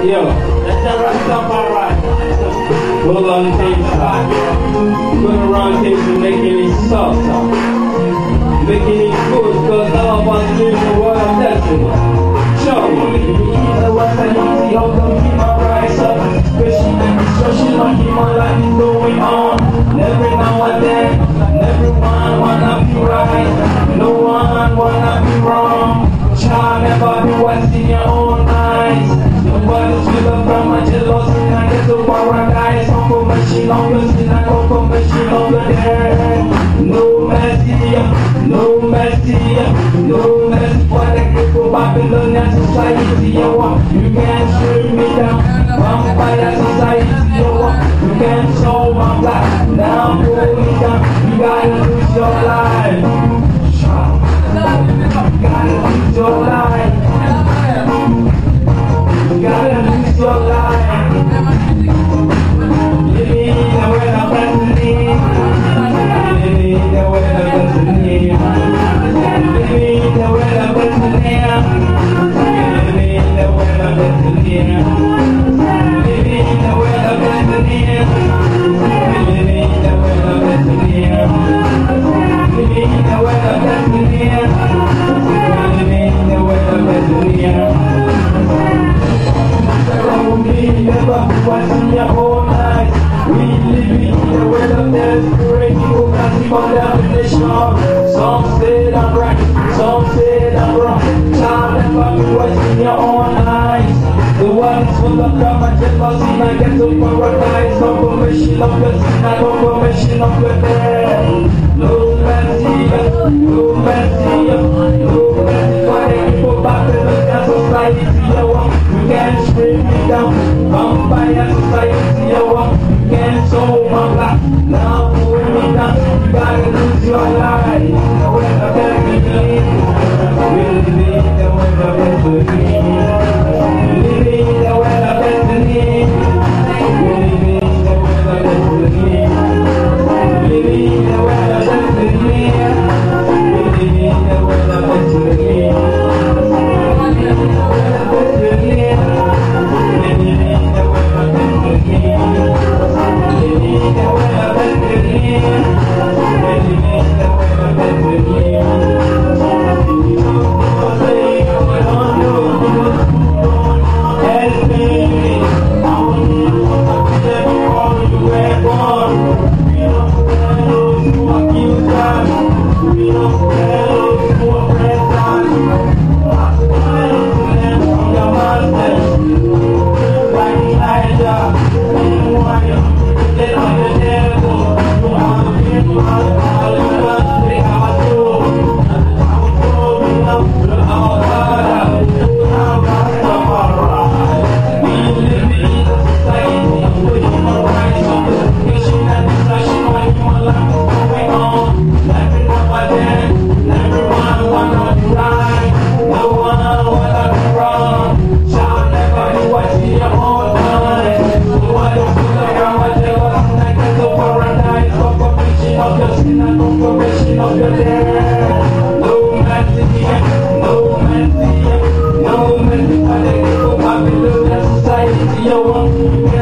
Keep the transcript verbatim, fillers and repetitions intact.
Yo, that's the Rastafari. Hold on, take shot. Going around table making it soft, making it good, cause all of us live the world of destiny. Show me, if you eat the one that easy, how come keep my rise up? Especially the destruction of human life is going on. Every now and then, everyone wanna be right, no one wanna be wrong. Child, never be what's in your own eyes. Nobody's with a from a jealousy and get to paradise. Confirmation of your sin and confirmation of your death. No mercy, no mercy, no mercy for the people Babylonian society. You can't strip me down, vampire society. You can't show my black, now pull me down. You gotta lose your life. You gotta lose your life. You gotta lose your life. Living the way of destiny. Living the way of destiny. Living the way of destiny. Living the way of destiny. Living the way of destiny. Living the way of destiny. Living the way of destiny. Living the way of destiny. Never what's in your own eyes. We live in the world of desperation. Who can see my definition? Some say I'm right, some say I'm wrong. Child, never what's in your own eyes. The world is full of drama, jealousy, and get to paradise. Confirmation of your sin and confirmation of your death. No mercy, no mercy, no mercy for the people back in the society. You can't strip me down, vampire society. You can't show my black, now pull me down. You gotta lose your life. The way of destiny, living the way of destiny, living the way of destiny, living the way of destiny, living the way of destiny, living the way of destiny. No,